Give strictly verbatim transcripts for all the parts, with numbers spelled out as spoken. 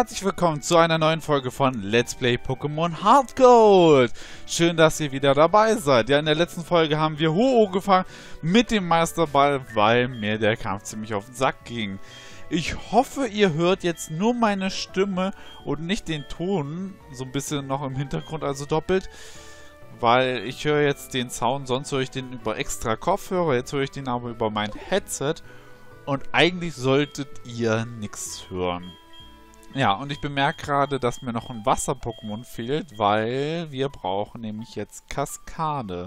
Herzlich willkommen zu einer neuen Folge von Let's Play Pokémon Heart Gold. Schön, dass ihr wieder dabei seid. Ja, in der letzten Folge haben wir Ho-Oh gefangen mit dem Meisterball, weil mir der Kampf ziemlich auf den Sack ging. Ich hoffe, ihr hört jetzt nur meine Stimme und nicht den Ton so ein bisschen noch im Hintergrund, also doppelt. Weil ich höre jetzt den Sound, sonst höre ich den über extra Kopfhörer, jetzt höre ich den aber über mein Headset. Und eigentlich solltet ihr nichts hören. Ja, und ich bemerke gerade, dass mir noch ein Wasser-Pokémon fehlt, weil wir brauchen nämlich jetzt Kaskade.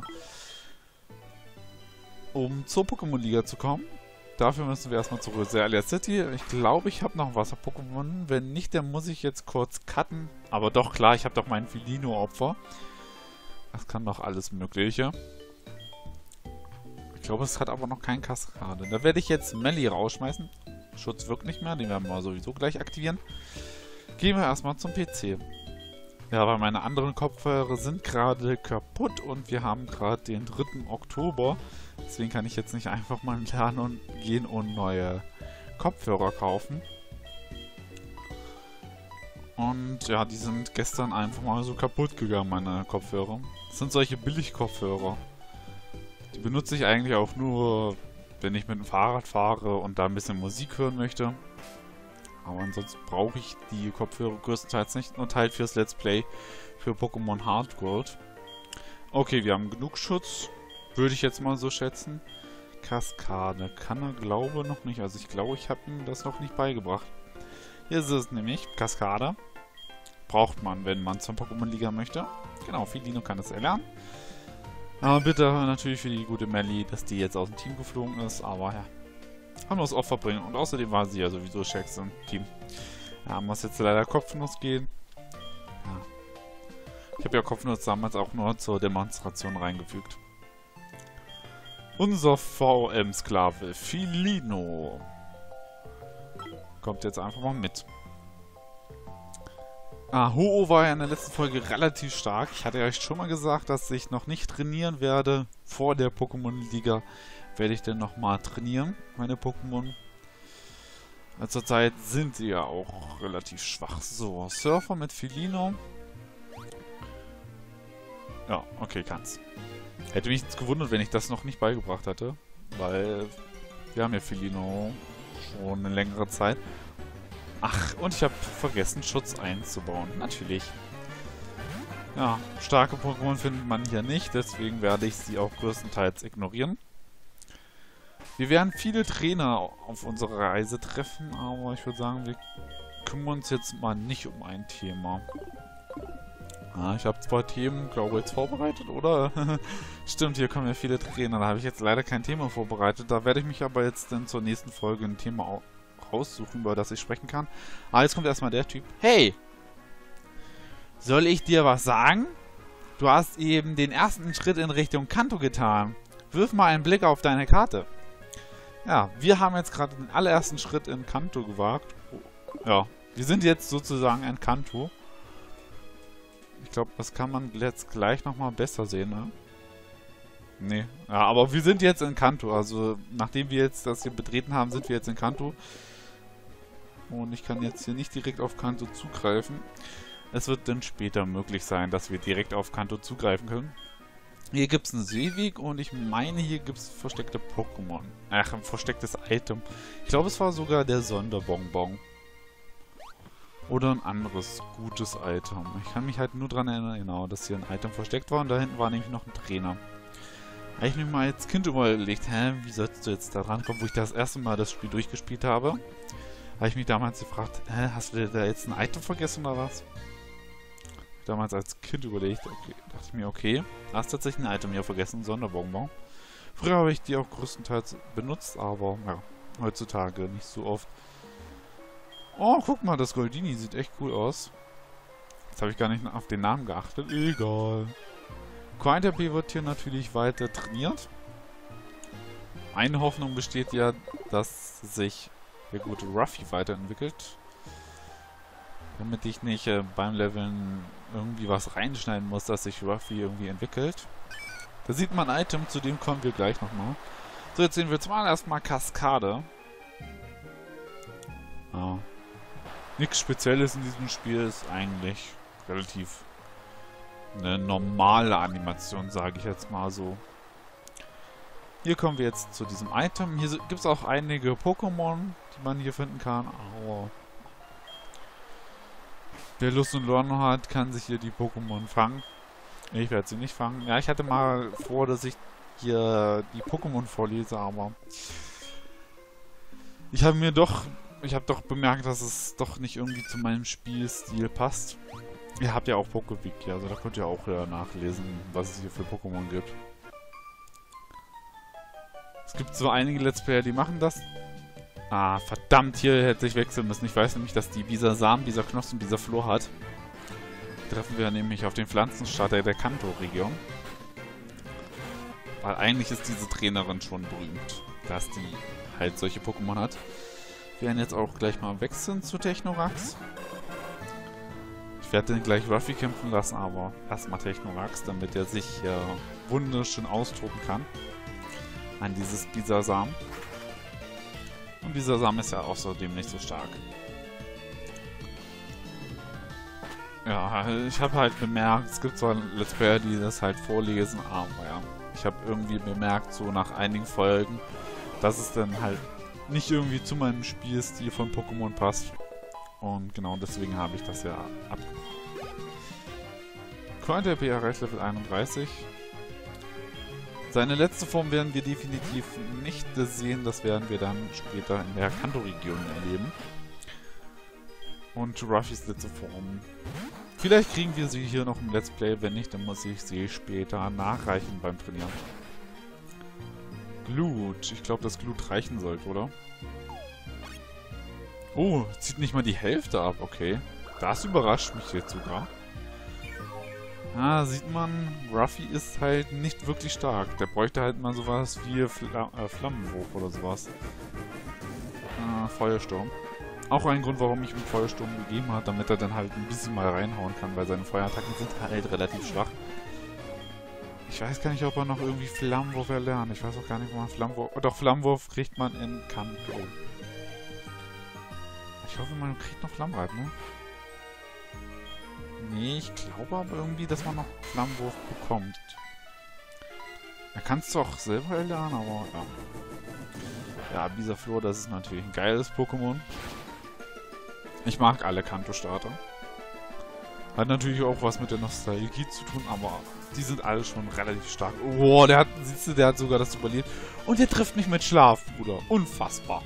Um zur Pokémon-Liga zu kommen. Dafür müssen wir erstmal zur Rosalia City. Ich glaube, ich habe noch ein Wasser-Pokémon. Wenn nicht, dann muss ich jetzt kurz cutten. Aber doch, klar, ich habe doch mein Felino-Opfer. Das kann doch alles Mögliche. Ich glaube, es hat aber noch kein Kaskade. Da werde ich jetzt Melli rausschmeißen. Schutz wirkt nicht mehr, den werden wir sowieso gleich aktivieren. Gehen wir erstmal zum P C. Ja, weil meine anderen Kopfhörer sind gerade kaputt und wir haben gerade den dritten Oktober. Deswegen kann ich jetzt nicht einfach mal lernen und gehen und neue Kopfhörer kaufen. Und ja, die sind gestern einfach mal so kaputt gegangen, meine Kopfhörer. Das sind solche Billig-Kopfhörer. Die benutze ich eigentlich auch nur, wenn ich mit dem Fahrrad fahre und da ein bisschen Musik hören möchte. Aber ansonsten brauche ich die Kopfhörer größtenteils nicht, nur halt fürs Let's Play für Pokémon Heart Gold. Okay, wir haben genug Schutz, würde ich jetzt mal so schätzen. Kaskade kann er, glaube ich, noch nicht. Also ich glaube, ich habe ihm das noch nicht beigebracht. Hier ist es nämlich, Kaskade. Braucht man, wenn man zur Pokémon-Liga möchte. Genau, Felino kann das erlernen. Aber bitte natürlich für die gute Melli, dass die jetzt aus dem Team geflogen ist. Aber ja, haben wir das Opfer bringen. Und außerdem war sie ja sowieso stärkste im Team. Ja, muss jetzt leider Kopfnuss gehen. Ja. Ich habe ja Kopfnuss damals auch nur zur Demonstration reingefügt. Unser V M-Sklave Felino kommt jetzt einfach mal mit. Ah, Ho-Oh war ja in der letzten Folge relativ stark. Ich hatte euch schon mal gesagt, dass ich noch nicht trainieren werde. Vor der Pokémon-Liga werde ich dann nochmal trainieren, meine Pokémon. Zurzeit sind sie ja auch relativ schwach. So, Surfer mit Felino. Ja, okay, kann's. Hätte mich jetzt gewundert, wenn ich das noch nicht beigebracht hätte. Weil wir haben ja Felino schon eine längere Zeit. Ach, und ich habe vergessen, Schutz einzubauen. Natürlich. Ja, starke Pokémon findet man hier nicht, deswegen werde ich sie auch größtenteils ignorieren. Wir werden viele Trainer auf unserer Reise treffen, aber ich würde sagen, wir kümmern uns jetzt mal nicht um ein Thema. Ah, ich habe zwei Themen, glaube ich, jetzt vorbereitet, oder? Stimmt, hier kommen ja viele Trainer, da habe ich jetzt leider kein Thema vorbereitet. Da werde ich mich aber jetzt dann zur nächsten Folge ein Thema raussuchen, über das ich sprechen kann. Aber jetzt kommt erstmal der Typ. Hey! Soll ich dir was sagen? Du hast eben den ersten Schritt in Richtung Kanto getan. Wirf mal einen Blick auf deine Karte. Ja, wir haben jetzt gerade den allerersten Schritt in Kanto gewagt. Ja, wir sind jetzt sozusagen in Kanto. Ich glaube, das kann man jetzt gleich nochmal besser sehen, ne? Nee, ja, aber wir sind jetzt in Kanto. Also, nachdem wir jetzt das hier betreten haben, sind wir jetzt in Kanto. Und ich kann jetzt hier nicht direkt auf Kanto zugreifen. Es wird dann später möglich sein, dass wir direkt auf Kanto zugreifen können. Hier gibt es einen Seeweg und ich meine, hier gibt es versteckte Pokémon. Ach, ein verstecktes Item. Ich glaube, es war sogar der Sonderbonbon. Oder ein anderes gutes Item. Ich kann mich halt nur daran erinnern, genau, dass hier ein Item versteckt war und da hinten war nämlich noch ein Trainer. Habe ich mir mal als Kind überlegt, hä, wie sollst du jetzt da rankommen, wo ich das erste Mal das Spiel durchgespielt habe? Habe ich mich damals gefragt, hä, hast du dir da jetzt ein Item vergessen oder was? Damals als Kind überlegt, okay, dachte ich mir, okay, da hast tatsächlich ein Item hier vergessen, ein Sonderbonbon. Früher habe ich die auch größtenteils benutzt, aber ja, heutzutage nicht so oft. Oh, guck mal, das Goldini sieht echt cool aus. Jetzt habe ich gar nicht auf den Namen geachtet. Egal. Quinterpie wird hier natürlich weiter trainiert. Meine Hoffnung besteht ja, dass sich der gute Ruffy weiterentwickelt. Damit ich nicht äh, beim Leveln irgendwie was reinschneiden muss, dass sich Ruffy irgendwie entwickelt. Da sieht man ein Item, zu dem kommen wir gleich nochmal. So, jetzt sehen wir zumal erstmal Kaskade. Ah. Nichts Spezielles in diesem Spiel, ist eigentlich relativ eine normale Animation, sage ich jetzt mal so. Hier kommen wir jetzt zu diesem Item. Hier gibt es auch einige Pokémon, die man hier finden kann. Aber wer Lust und Laune hat, kann sich hier die Pokémon fangen. Ich werde sie nicht fangen. Ja, ich hatte mal vor, dass ich hier die Pokémon vorlese, aber ich habe mir doch, ich habe doch bemerkt, dass es doch nicht irgendwie zu meinem Spielstil passt. Ihr habt ja auch Pokewiki, also da könnt ihr auch ja nachlesen, was es hier für Pokémon gibt. Es gibt so einige Let's Player, die machen das. Ah, verdammt, hier hätte ich wechseln müssen. Ich weiß nämlich, dass die Bisasam, Bisaknoss und Bisaflor hat. Treffen wir nämlich auf den Pflanzenstarter der Kanto-Region. Weil eigentlich ist diese Trainerin schon berühmt, dass die halt solche Pokémon hat. Wir werden jetzt auch gleich mal wechseln zu Technorax. Ich werde den gleich Ruffy kämpfen lassen, aber erstmal Technorax, damit er sich äh, wunderschön austoben kann. An dieses Bisasam. Und Bisasam ist ja außerdem nicht so stark. Ja, ich habe halt bemerkt, es gibt zwar Let's Player, die das halt vorlesen, aber ja. Ich habe irgendwie bemerkt, so nach einigen Folgen, dass es dann halt nicht irgendwie zu meinem Spielstil von Pokémon passt. Und genau deswegen habe ich das ja abgemacht. Cointer P erreicht Level einunddreißig. Seine letzte Form werden wir definitiv nicht sehen, das werden wir dann später in der Kanto-Region erleben. Und Ruffys letzte Form. Vielleicht kriegen wir sie hier noch im Let's Play, wenn nicht, dann muss ich sie später nachreichen beim Trainieren. Glut. Ich glaube, dass Glut reichen sollte, oder? Oh, zieht nicht mal die Hälfte ab, okay. Das überrascht mich jetzt sogar. Ah, sieht man, Ruffy ist halt nicht wirklich stark. Der bräuchte halt mal sowas wie Fla äh, Flammenwurf oder sowas. Ah, Feuersturm. Auch ein Grund, warum ich ihm Feuersturm gegeben habe, damit er dann halt ein bisschen mal reinhauen kann, weil seine Feuerattacken sind halt relativ schwach. Ich weiß gar nicht, ob er noch irgendwie Flammenwurf erlernt. Ich weiß auch gar nicht, wo man Flammenwurf... Oh, doch, Flammenwurf kriegt man in Kanto. Ich hoffe, man kriegt noch Flammreit, ne? Nee, ich glaube aber irgendwie, dass man noch Flammenwurf bekommt. Er kann es doch selber erlernen, aber ja. Ja, Bisaflor, das ist natürlich ein geiles Pokémon. Ich mag alle Kanto-Starter. Hat natürlich auch was mit der Nostalgie zu tun, aber die sind alle schon relativ stark. Oh, der hat, siehst du, der hat sogar das überlebt. Und der trifft mich mit Schlaf, Bruder. Unfassbar.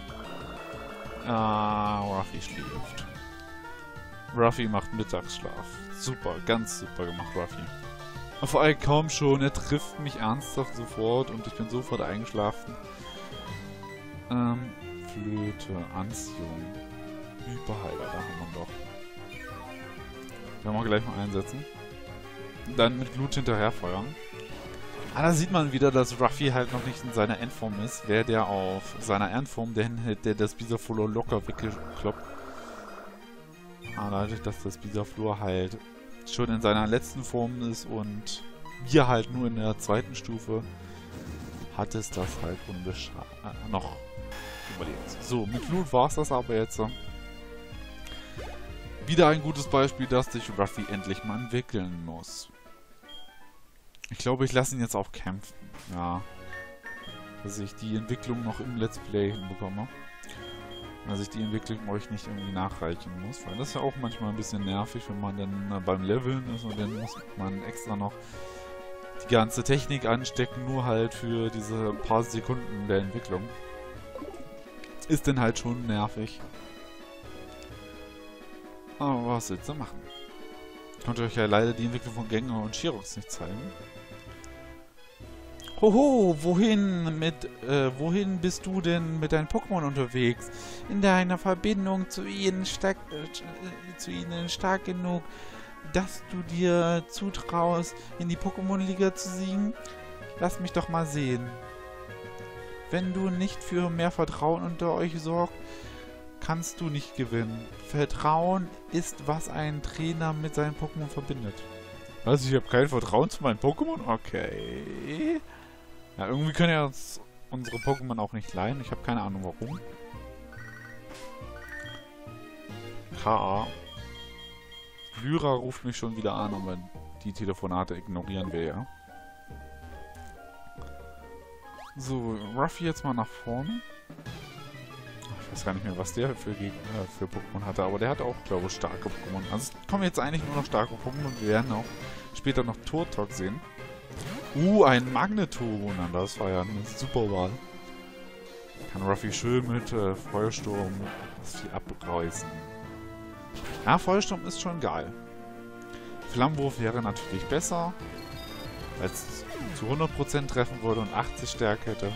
Ah, Ruffy schläft. Ruffy macht Mittagsschlaf. Super, ganz super gemacht, Ruffy. Und vor allem kaum schon, er trifft mich ernsthaft sofort und ich bin sofort eingeschlafen. Ähm, Flöte, Anziehung. Hyperheiler, da haben wir doch. Werden wir gleich mal einsetzen. Dann mit Glut hinterher feuern. Ah, da sieht man wieder, dass Ruffy halt noch nicht in seiner Endform ist. Wäre der auf seiner Endform, der hätte das Bisaflor locker weggekloppt. Ah, dadurch, dass das Bisaflor halt schon in seiner letzten Form ist und wir halt nur in der zweiten Stufe, hat es das halt unbeschadet äh, noch überlebt. So, mit Glut war es das aber jetzt. Wieder ein gutes Beispiel, dass sich Ruffy endlich mal entwickeln muss. Ich glaube, ich lasse ihn jetzt auch kämpfen. Ja. Dass ich die Entwicklung noch im Let's Play hinbekomme. Dass ich die Entwicklung euch nicht irgendwie nachreichen muss. Weil das ist ja auch manchmal ein bisschen nervig, wenn man dann beim Leveln ist und dann muss man extra noch die ganze Technik anstecken, nur halt für diese paar Sekunden der Entwicklung. Ist dann halt schon nervig. Aber was willst du machen? Ich konnte euch ja leider die Entwicklung von Gengar und Shirox nicht zeigen. Hoho, wohin mit, äh, wohin bist du denn mit deinen Pokémon unterwegs? In deiner Verbindung zu ihnen stark, äh, zu ihnen stark genug, dass du dir zutraust, in die Pokémon-Liga zu siegen? Lass mich doch mal sehen. Wenn du nicht für mehr Vertrauen unter euch sorgst, kannst du nicht gewinnen. Vertrauen ist, was ein Trainer mit seinen Pokémon verbindet. Also ich habe kein Vertrauen zu meinen Pokémon? Okay. Ja, irgendwie können ja uns unsere Pokémon auch nicht leihen. Ich habe keine Ahnung warum. K A. Lyra ruft mich schon wieder an, aber die Telefonate ignorieren wir ja. So, Ruffy jetzt mal nach vorne. Ich weiß gar nicht mehr, was der für, Gegner, äh, für Pokémon hatte, aber der hat auch, glaube ich, starke Pokémon. Also es kommen jetzt eigentlich nur noch starke Pokémon und wir werden auch später noch Turtok sehen. Uh, ein Magneton. Das war ja eine super Wahl. Kann Ruffy schön mit äh, Feuersturm das Vieh abreißen. Ja, Feuersturm ist schon geil. Flammenwurf wäre natürlich besser, weil es zu hundert Prozent treffen würde und achtzig Stärke hätte.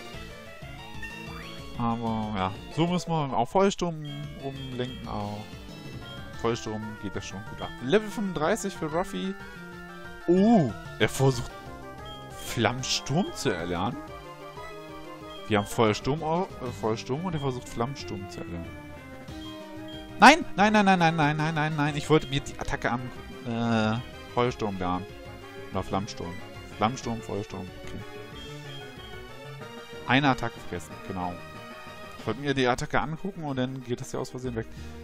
Aber ja, so müssen wir auf Feuersturm umlenken. Auch Feuersturm geht das schon gut ab. Level fünfunddreißig für Ruffy. Oh, er versucht Flammensturm zu erlernen. Wir haben Feuersturm, äh, Feuersturm und er versucht Flammensturm zu erlernen. Nein, nein, nein, nein, nein, nein, nein, nein, nein. Ich wollte mir die Attacke am äh, Feuersturm lernen. Oder Flammensturm. Flammensturm, Feuersturm, okay. Eine Attacke vergessen, genau. Ich wollte mir die Attacke angucken und dann geht das ja aus Versehen weg.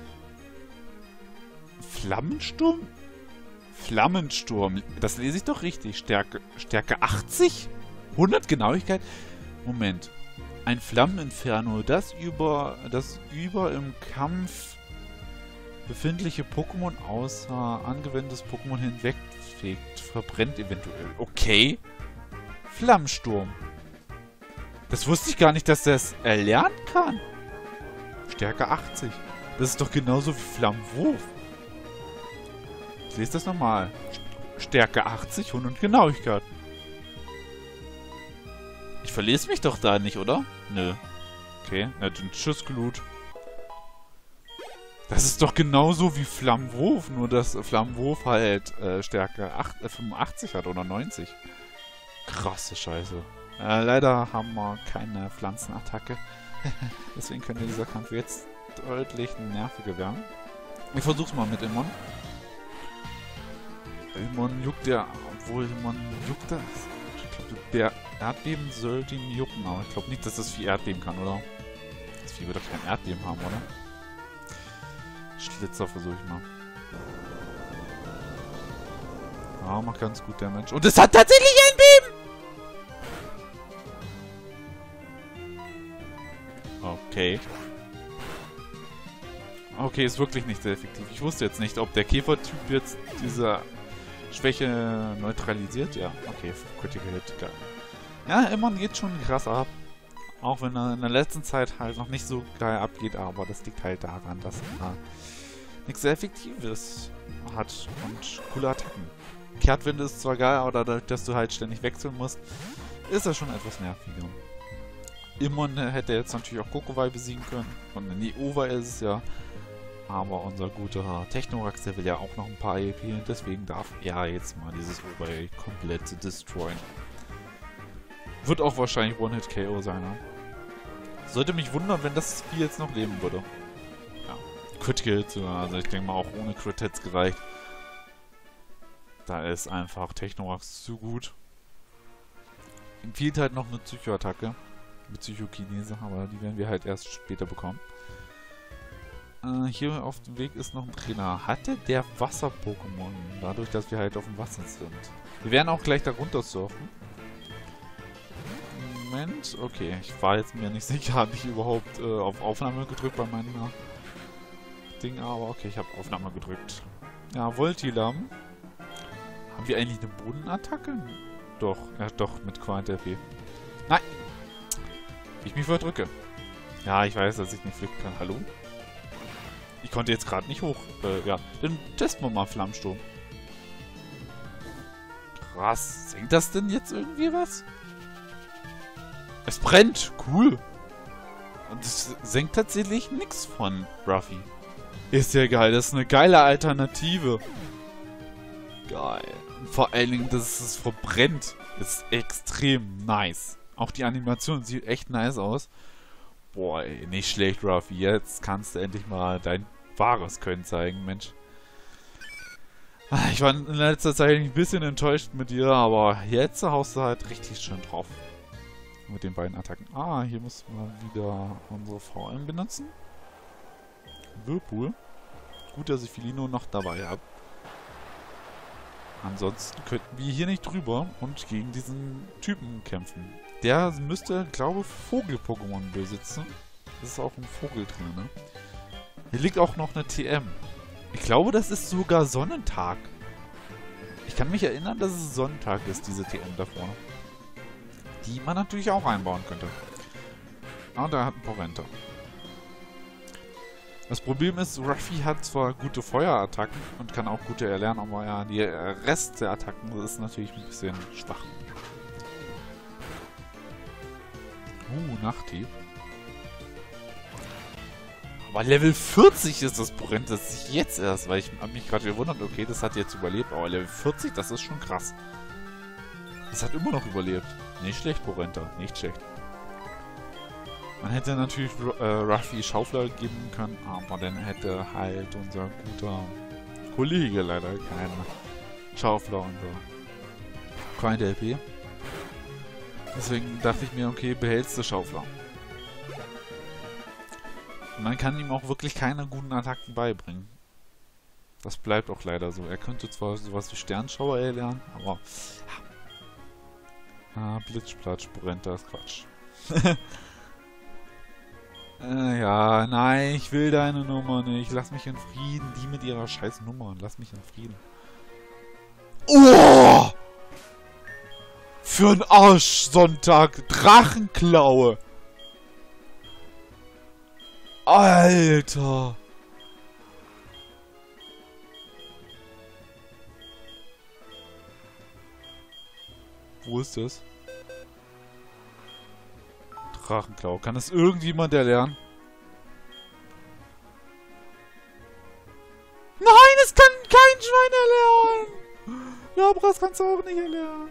Flammensturm? Flammensturm. Das lese ich doch richtig. Stärke, Stärke achtzig? hundert Genauigkeit? Moment. Ein Flammeninferno, das über, das über im Kampf befindliche Pokémon außer angewendetes Pokémon hinwegfegt, verbrennt eventuell. Okay. Flammensturm. Das wusste ich gar nicht, dass der es erlernen kann. Stärke achtzig. Das ist doch genauso wie Flammenwurf. Ich lese das nochmal. Stärke achtzig, hundert Genauigkeit. Ich verlese mich doch da nicht, oder? Nö. Okay, na dann tschüss, Glut. Das ist doch genauso wie Flammenwurf, nur dass Flammenwurf halt äh, Stärke acht, äh, fünfundachtzig hat oder neunzig. Krasse Scheiße. Äh, leider haben wir keine Pflanzenattacke. Deswegen könnte dieser Kampf jetzt deutlich nerviger werden. Ich versuch's mal mit Immon. Immon juckt ja, obwohl Immon juckt das. Ich glaube, der Erdbeben sollte ihn jucken, aber ich glaube nicht, dass das Vieh Erdbeben kann, oder? Das Vieh wird doch kein Erdbeben haben, oder? Schlitzer versuche ich mal. Ja, macht ganz gut der Mensch. Und es hat tatsächlich ein Beben! Okay. Okay, ist wirklich nicht sehr effektiv. Ich wusste jetzt nicht, ob der Käfertyp jetzt diese Schwäche neutralisiert. Ja, okay, Critical Hit, geil. Ja, Immon geht schon krass ab. Auch wenn er in der letzten Zeit halt noch nicht so geil abgeht, aber das liegt halt daran, dass er nichts sehr Effektives hat und coole Attacken. Kehrtwinde ist zwar geil, aber dadurch, dass du halt ständig wechseln musst, ist das schon etwas nerviger. Immon hätte jetzt natürlich auch Kokowai besiegen können. Und in Neova ist es ja. Aber unser guter Technorax, der will ja auch noch ein paar E P und deswegen darf er jetzt mal dieses Overlay komplett destroyen. Wird auch wahrscheinlich One-Hit-K O sein, ne? Sollte mich wundern, wenn das Spiel jetzt noch leben würde. Ja, Critical Hit, also ich denke mal auch ohne Crit hätte es gereicht. Da ist einfach Technorax zu gut. Ihm fehlt halt noch eine Psycho-Attacke. Mit Psychokinese, aber die werden wir halt erst später bekommen. Äh, hier auf dem Weg ist noch ein Trainer. Hatte der Wasser-Pokémon, dadurch, dass wir halt auf dem Wasser sind. Wir werden auch gleich da runter surfen. Moment, okay, ich war jetzt mir nicht sicher, habe ich überhaupt äh, auf Aufnahme gedrückt bei meinem Ding, aber okay, ich habe Aufnahme gedrückt. Ja, Voltilam. Haben wir eigentlich eine Bodenattacke? Doch, ja doch, mit Quant-R P. Nein! Wie ich mich verdrücke. Ja, ich weiß, dass ich nicht flicken kann. Hallo? Ich konnte jetzt gerade nicht hoch. Äh, ja, dann testen wir mal Flammensturm. Krass. Senkt das denn jetzt irgendwie was? Es brennt. Cool. Und es senkt tatsächlich nichts von Ruffy. Ist ja geil. Das ist eine geile Alternative. Geil. Und vor allen Dingen, dass es verbrennt, ist extrem nice. Auch die Animation sieht echt nice aus. Boah, ey, nicht schlecht, Ruffy. Jetzt kannst du endlich mal dein wahres Können zeigen, Mensch. Ich war in letzter Zeit ein bisschen enttäuscht mit dir, aber jetzt haust du halt richtig schön drauf. Mit den beiden Attacken. Ah, hier müssen wir wieder unsere V M benutzen. Whirlpool. gut, dass ich Felino noch dabei habe. Ansonsten könnten wir hier nicht drüber und gegen diesen Typen kämpfen. Der müsste, glaube ich, Vogel-Pokémon besitzen. Das ist auch ein Vogel drin, ne? Hier liegt auch noch eine T M. Ich glaube, das ist sogar Sonnentag. Ich kann mich erinnern, dass es Sonnentag ist, diese T M da vorne. Die man natürlich auch einbauen könnte. Ah, da hat ein Porenta. Das Problem ist, Ruffy hat zwar gute Feuerattacken und kann auch gute erlernen, aber ja, der Rest der Attacken ist natürlich ein bisschen schwach. Uh, Nachthieb. Aber Level vierzig ist das Porenta, das ist jetzt erst, weil ich habe mich gerade gewundert, okay, das hat jetzt überlebt, aber Level vierzig, das ist schon krass. Das hat immer noch überlebt. Nicht schlecht, Porenta, nicht schlecht. Man hätte natürlich äh, Ruffy Schaufler geben können, aber dann hätte halt unser guter Kollege leider keinen Schaufler und so. Kein L P. Deswegen dachte ich mir, okay, behältst du Schaufler. Und man kann ihm auch wirklich keine guten Attacken beibringen. Das bleibt auch leider so. Er könnte zwar sowas wie Sternschauer erlernen, aber... Ah, Blitzplatsch, Porenta ist Quatsch. Äh, ja, nein, ich will deine Nummer nicht. Lass mich in Frieden. Die mit ihrer scheiß Nummer. Lass mich in Frieden. Oh! Für einen Arschsonntag. Drachenklaue. Alter. Wo ist das? Drachenklau. Kann es irgendjemand erlernen? Nein, es kann kein Schwein erlernen! Ja, aber das kannst du auch nicht erlernen.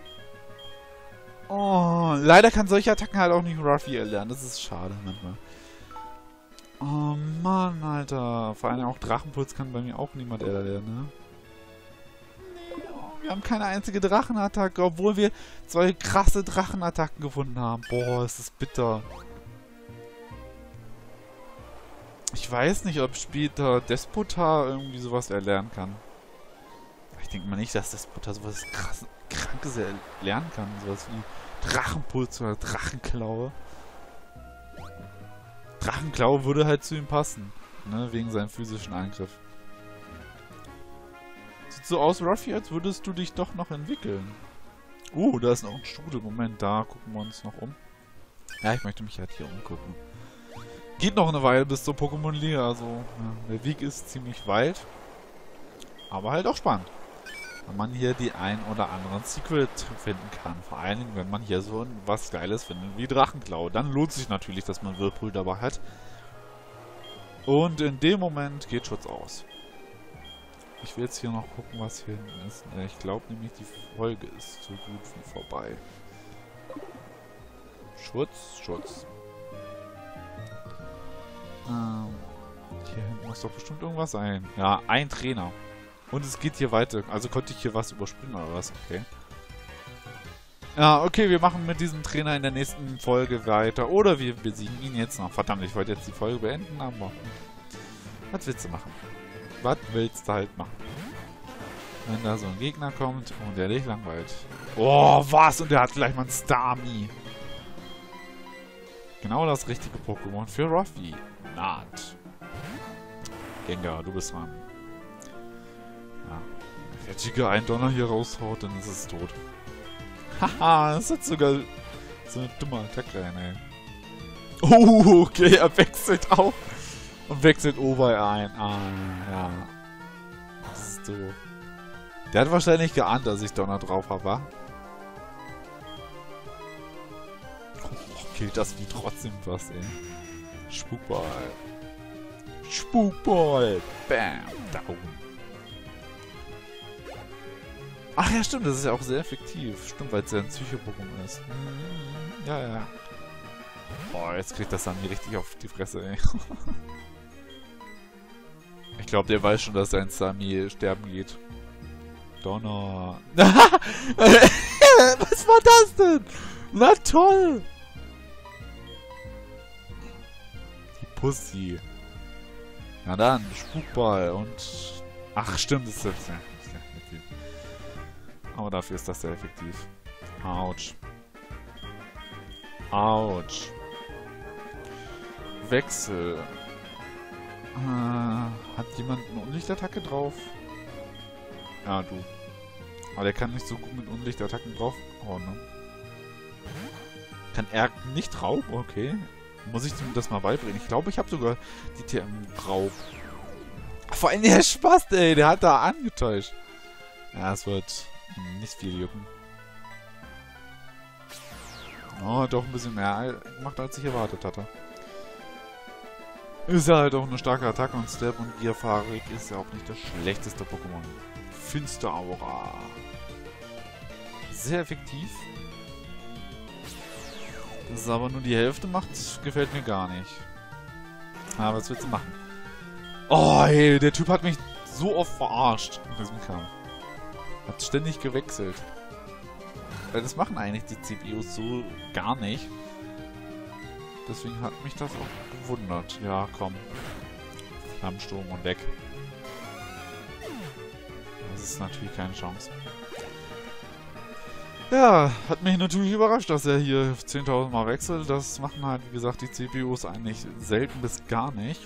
Oh, leider kann solche Attacken halt auch nicht Ruffy erlernen. Das ist schade manchmal. Oh Mann, Alter. Vor allem auch Drachenpuls kann bei mir auch niemand erlernen, ne? Wir haben keine einzige Drachenattacke, obwohl wir zwei krasse Drachenattacken gefunden haben. Boah, ist das bitter. Ich weiß nicht, ob später Despotar irgendwie sowas erlernen kann. Ich denke mal nicht, dass Despotar sowas krass, Krankes erlernen kann. Sowas wie Drachenpuls oder Drachenklaue. Drachenklaue würde halt zu ihm passen. Ne, wegen seinem physischen Angriff. Sieht so aus, Ruffy, als würdest du dich doch noch entwickeln. Oh, da ist noch ein Strudel. Moment, da gucken wir uns noch um. Ja, ich möchte mich halt hier umgucken. Geht noch eine Weile bis zur Pokémon-Liga, also ja, der Weg ist ziemlich weit. Aber halt auch spannend. Wenn man hier die ein oder anderen Secret finden kann. Vor allen Dingen, wenn man hier so was Geiles findet wie Drachenklau. Dann lohnt sich natürlich, dass man Whirlpool dabei hat. Und in dem Moment geht Schutz aus. Ich will jetzt hier noch gucken, was hier hinten ist. Ich glaube nämlich, die Folge ist so gut wie vorbei. Schutz, Schutz. Ähm, hier hinten muss doch bestimmt irgendwas sein. Ja, ein Trainer. Und es geht hier weiter. Also konnte ich hier was überspringen oder was? Okay. Ja, okay, wir machen mit diesem Trainer in der nächsten Folge weiter. Oder wir besiegen ihn jetzt noch. Verdammt, ich wollte jetzt die Folge beenden, aber... Was willst du machen? Was willst du halt machen? Wenn da so ein Gegner kommt und der dich langweilt. Oh, was? Und der hat gleich mal ein Starmie. Genau das richtige Pokémon für Ruffy. Naht. Gengar, du bist dran. Ja. Wenn der Giga einen Donner hier raushaut, dann ist es tot. Haha, das hat sogar so eine dumme Attacke rein, ey. Oh, okay, er wechselt auch. Und wechselt Ober ein. Ah, ja. Das ist doof. Der hat wahrscheinlich geahnt, dass ich Donner drauf habe, wa? Oh, killt das wie trotzdem was, ey. Spukball. Spukball. Bam. Down. Ach ja, stimmt, das ist ja auch sehr effektiv. Stimmt, weil es ja ein Psycho-Pokémon ist. Ja, ja. Boah, jetzt kriegt das dann mir richtig auf die Fresse, ey. Ich glaube, der weiß schon, dass sein Sami sterben geht. Donner. Was war das denn? Na toll! Die Pussy. Na dann, Spukball und... Ach, stimmt, das ist selbst ja, sehr effektiv. Aber dafür ist das sehr effektiv. Autsch. Autsch. Wechsel. Äh, hat jemand eine Unlichtattacke drauf? Ja, du. Aber der kann nicht so gut mit Unlichtattacken drauf. Oh, ne? Kann er nicht drauf? Okay. Muss ich ihm das mal beibringen? Ich glaube, ich habe sogar die T M drauf. Vor allem der Spaß, ey. Der hat da angetäuscht. Ja, es wird nicht viel jucken. Oh, doch ein bisschen mehr gemacht, als ich erwartet hatte. Ist ja halt auch eine starke Attacke und Step und Gierfahrig ist ja auch nicht das schlechteste Pokémon. Finsteraura. Sehr effektiv. Dass es aber nur die Hälfte macht, gefällt mir gar nicht. Aber was willst du machen? Oh, ey, der Typ hat mich so oft verarscht in diesem Kampf. Hat ständig gewechselt. Weil das machen eigentlich die C P Us so gar nicht. Deswegen hat mich das auch gewundert. Ja, komm. Flammensturm und weg. Das ist natürlich keine Chance. Ja, hat mich natürlich überrascht, dass er hier zehntausend Mal wechselt. Das machen halt, wie gesagt, die C P Us eigentlich selten bis gar nicht.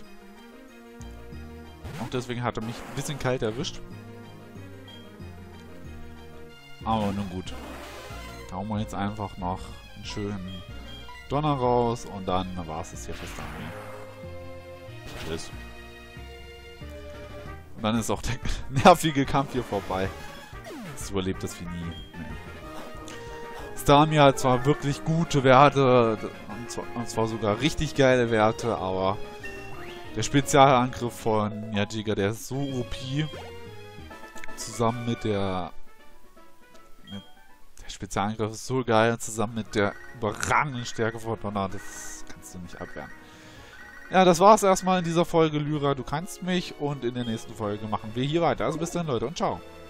Und deswegen hat er mich ein bisschen kalt erwischt. Aber nun gut. Da hauen wir jetzt einfach noch einen schönen Donner raus und dann war es hier fast an. Tschüss. Und dann ist auch der nervige Kampf hier vorbei. Das überlebt das wie nie. Nee. Starmie hat zwar wirklich gute Werte, und zwar, und zwar sogar richtig geile Werte, aber der Spezialangriff von Yajiga, der ist so O P. Zusammen mit der... Mit der Spezialangriff ist so geil, zusammen mit der überragenden Stärke von Donner, das kannst du nicht abwehren. Ja, das war's erstmal in dieser Folge, Lyra, du kannst mich, und in der nächsten Folge machen wir hier weiter. Also bis dann, Leute, und ciao.